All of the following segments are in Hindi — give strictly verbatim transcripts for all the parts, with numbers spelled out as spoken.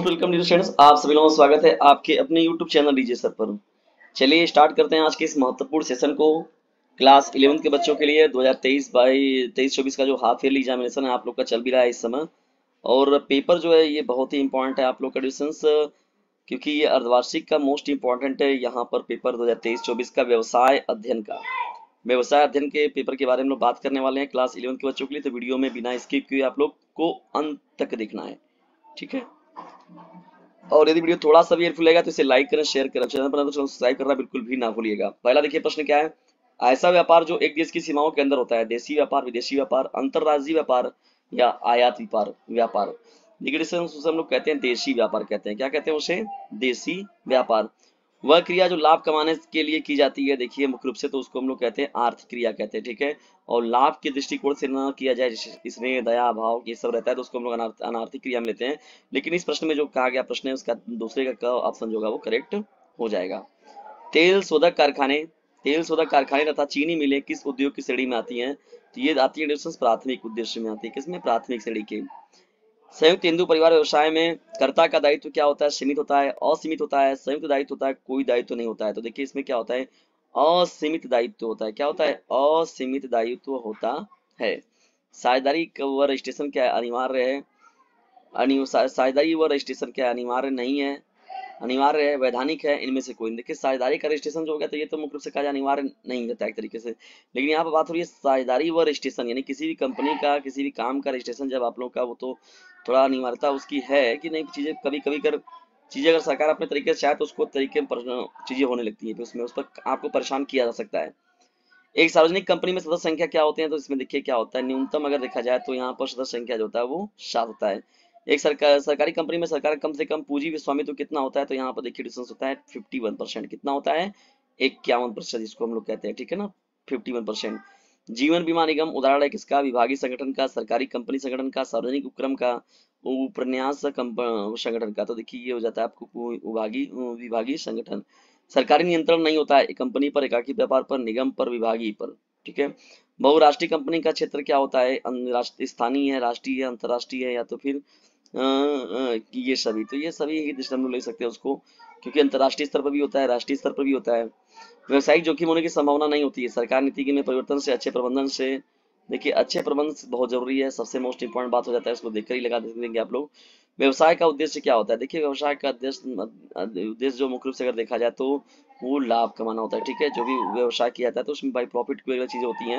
मोस्ट वेलकम डियर स्टूडेंट्स, आप सभी लोगों का स्वागत है आपके अपने यूट्यूब चैनल डीजे सर पर। चलिए स्टार्ट करते हैं आज के इस महत्वपूर्ण सेशन को। क्लास इलेवेंथ के बच्चों के लिए दो हज़ार तेईस बाई तेईस चौबीस का जो हाफ ईयरली एग्जामिनेशन है आप लोग का चल भी रहा है इस समय। और पेपर जो है ये बहुत ही इंपॉर्टेंट है आप लोग का डिस्टेंस, क्योंकि ये अर्धवार्षिक का मोस्ट इंपॉर्टेंट है यहाँ पर पेपर दो हज़ार तेईस चौबीस का व्यवसाय अध्ययन का। व्यवसाय अध्ययन के पेपर के बारे में हम लोग बात करने वाले हैं क्लास इलेवेंथ के बच्चों के लिए, तो वीडियो में बिना स्किप किए आप लोग को अंत तक देखना है, ठीक है। और यदि वीडियो थोड़ा सा भी हेल्पफुल लगेगा तो इसे लाइक करें, शेयर करें, चैनल पर तो सब्सक्राइब करना बिल्कुल भी ना भूलिएगा। पहला देखिए प्रश्न क्या है। ऐसा व्यापार जो एक देश की सीमाओं के अंदर होता है, देशी व्यापार, विदेशी व्यापार, अंतरराज्यीय व्यापार या आयात व्यापार व्यापार देखिए उसे हम लोग कहते हैं देशी व्यापार कहते हैं। क्या कहते हैं उसे? देशी व्यापार। वह क्रिया जो लाभ कमाने के लिए की जाती है, देखिए मुख्य रूप से तो उसको हम लोग कहते हैं आर्थिक क्रिया कहते हैं, ठीक है। और लाभ के दृष्टिकोण से न किया जाए, जैसे स्नेह, दया भाव ये सब रहता है तो उसको हम लोग अनार्थ, अनार्थिक क्रिया में लेते हैं। लेकिन इस प्रश्न में जो कहा गया प्रश्न है उसका दूसरे का ऑप्शन जो होगा वो करेक्ट हो जाएगा। तेल शोधक कारखाने तेल शोधक कारखाने तथा चीनी मिलें किस उद्योग की श्रेणी में आती हैं? तो ये आती है प्राथमिक उद्देश्य में आती है। किसमें? प्राथमिक श्रेणी के। संयुक्त हिंदू परिवार व्यवसाय में कर्ता का दायित्व क्या होता है? सीमित होता है, असीमित होता है, संयुक्त दायित्व होता है, कोई दायित्व नहीं होता है। तो देखिए इसमें क्या होता है? असीमित दायित्व होता है। क्या होता है? असीमित दायित्व होता है। साझेदारी व रजिस्ट्रेशन क्या अनिवार्य है? साझेदारी व रजिस्ट्रेशन क्या अनिवार्य नहीं है? अनिवार्य है, वैधानिक है, इनमें से कोई नहीं। देखिए साझेदारी का रजिस्ट्रेशन जो हो गया तो ये तो मुख्य रूप से कहा अनिवार्य नहीं होता है एक तरीके से, लेकिन यहाँ पर बात हो रही है साझेदारी व रजिस्ट्रेशन, यानी किसी भी कंपनी का किसी भी काम का रजिस्ट्रेशन जब आप लोग का, वो तो थोड़ा अनिवार्यता उसकी है कि नहीं। चीजें कभी कभी कर चीजें अगर सरकार अपने तरीके से चाहे तो उसको तरीके में चीजें होने लगती है, तो उसमें उस पर आपको परेशान किया जा सकता है। एक सार्वजनिक कंपनी में सदस्य संख्या क्या होते हैं? तो इसमें देखिए क्या होता है, न्यूनतम अगर देखा जाए तो यहाँ पर सदस्य संख्या जो होता है वो सात होता है। एक सरकार सरकारी कंपनी में सरकार कम से कम पूंजी भी स्वामित्व कितना होता है? तो यहाँ पर देखिए डिस्टेंस होता है इक्यावन परसेंट। कितना होता है? इक्यावन प्रतिशत जिसको हम लोग कहते हैं, ठीक है ना, इक्यावन परसेंट। जीवन बीमा निगम उदाहरण है किसका? विभागीय संगठन का, सरकारी कंपनी संगठन का, सार्वजनिक उपक्रम का, उपन्यास संगठन का। तो देखिए ये हो जाता है आपको विभागीय विभागीय संगठन। सरकारी नियंत्रण नहीं होता है कंपनी पर, एकाकी व्यापार पर, निगम पर, विभागीय पर, ठीक है। बहुराष्ट्रीय कंपनी का क्षेत्र क्या होता है? स्थानीय है, राष्ट्रीय है, अंतरराष्ट्रीय है, या तो फिर आ, आ, ये सभी। तो ये सभी ही दृष्टि हम लोग ले सकते हैं उसको, क्योंकि अंतरराष्ट्रीय स्तर पर भी होता है, राष्ट्रीय स्तर पर भी होता है। व्यवसायिक जोखिम होने की संभावना नहीं होती है। सरकार नीति में परिवर्तन से, अच्छे प्रबंधन से। देखिए अच्छे प्रबंधन बहुत जरूरी है, सबसे मोस्ट इंपॉर्टेंट बात हो जाता है, इसको देखकर ही लगा देंगे आप लोग। व्यवसाय का उद्देश्य क्या होता है? देखिए व्यवसाय का उद्देश्य उद्देश्य जो मुख्य रूप से अगर देखा जाए तो वो लाभ कमाना होता है, ठीक है। जो भी व्यवसाय किया जाता है तो उसमें बाई प्रॉफिट की वगैरह चीजें होती हैं।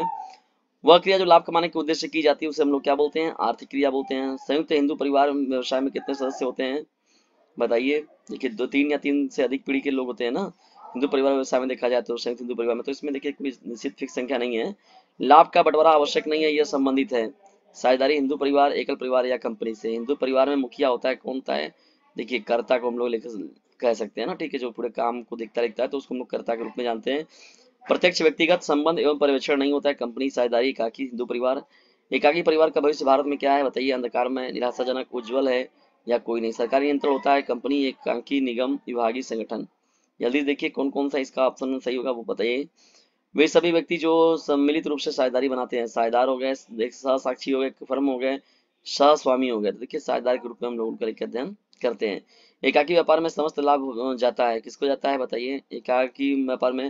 वह क्रिया जो लाभ कमाने के उद्देश्य से की जाती है उसे हम लोग क्या बोलते हैं? आर्थिक क्रिया बोलते हैं। संयुक्त हिंदू परिवार व्यवसाय में कितने सदस्य होते हैं? बताइए। देखिए दो तीन या तीन से अधिक पीढ़ी के लोग होते हैं ना हिंदू परिवार व्यवसाय में देखा जाए तो, संयुक्त हिंदू परिवार में। तो इसमें देखिए कोई निश्चित फिक्स संख्या नहीं है। लाभ का बंटवारा आवश्यक नहीं है, यह संबंधित है। साझेदारी हिंदू परिवार, एकल परिवार या कंपनी से। हिंदू परिवार में मुखिया होता है, कौन होता है? देखिए कर्ता को हम लोग कह सकते हैं ना, ठीक है, जो पूरे काम को देखता लिखता है तो उसको हम लोग कर्ता के रूप में जानते हैं। प्रत्यक्ष व्यक्तिगत संबंध एवं पर्यवेक्षण नहीं होता है कंपनी, साझेदारी, एकाकी हिंदू परिवार। एकाकी परिवार का भविष्य भारत में क्या है? बताइए। अंधकार में, निराशाजनक, उज्जवल है या कोई नहीं। सरकारी नियंत्रण होता है कंपनी, एकाकी, निगम, विभागीय संगठन। जल्दी देखिए कौन कौन सा इसका ऑप्शन सही होगा वो बताइए। वे सभी व्यक्ति जो सम्मिलित रूप से साझेदारी बनाते हैं। साझेदार हो गए, एक सहसाक्षी हो गए, फर्म हो गए, सहस्वामी हो गए। तो देखिए साझेदार के रूप में हम लोग उनका अध्ययन करते हैं। एकाकी व्यापार में समस्त लाभ जाता है, किसको जाता है बताइए? एकाकी व्यापार में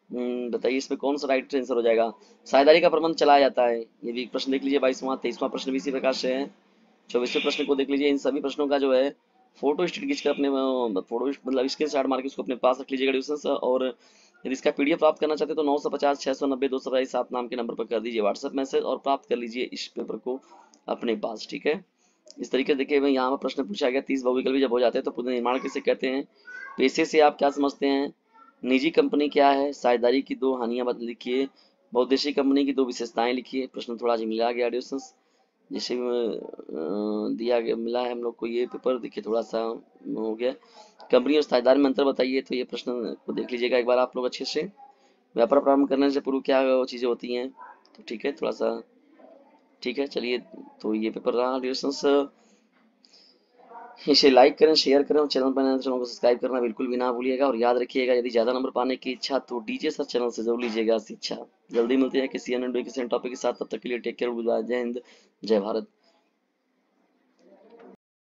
बताइए इसमें कौन सा राइट आंसर हो जाएगा? साझेदारी का प्रबंध चलाया जाता है। ये भी प्रश्न देख लीजिए, बाईसवां तेईसवां प्रश्न भी इसी प्रकार से है। चौबीसवें प्रश्न को देख लीजिए। इन सभी प्रश्नों का जो है फोटो स्टेट खींचकर अपने फोटो मतलब स्क्रीन शॉट मार के उसको अपने पास रख लीजिएगा डिस्टेंस। और यदि इसका पीडीएफ प्राप्त करना चाहते तो नौ सौ पचास छह सौ नब्बे दो सौ बाईस सात नाम के नंबर पर कर दीजिए व्हाट्सएप मैसेज और प्राप्त कर लीजिए इस पेपर को अपने पास, ठीक है। इस तरीके से देखिए मैं यहाँ पर प्रश्न पूछा गया तीस बहुविकल्पी जब हो जाते हैं तो पुनर्निर्माण किसे कहते हैं? पेशे से आप क्या समझते हैं? निजी कंपनी क्या है? साझेदारी की दो हानियां लिखिए। बहुउद्देशीय कंपनी की दो विशेषताएं लिखिए। प्रश्न थोड़ा जी मिला गया डिस्टेंस जैसे दिया गया मिला है हम लोग को ये पेपर, देखिए थोड़ा सा हो गया। कंपनी और साझेदार में अंतर बताइए। तो ये प्रश्न को देख लीजिएगा एक बार आप लोग अच्छे से। व्यापार प्रारंभ करने से पूर्व क्या चीजें होती हैं? तो ठीक है थोड़ा सा ठीक है चलिए। तो ये पेपर रहा डिस्टेंस। इसे लाइक करें, शेयर करें और चैनल पर नए चैनल को सब्सक्राइब करना बिल्कुल भी ना भूलिएगा। और याद रखिएगा यदि ज्यादा नंबर पाने की इच्छा तो डीजे सर चैनल से जरूर लीजिएगा शिक्षा। जल्दी मिलते हैं किसी अन्य किसी टॉपिक के साथ, तब तक के लिए टेक केयर, जय हिंद, जय भारत।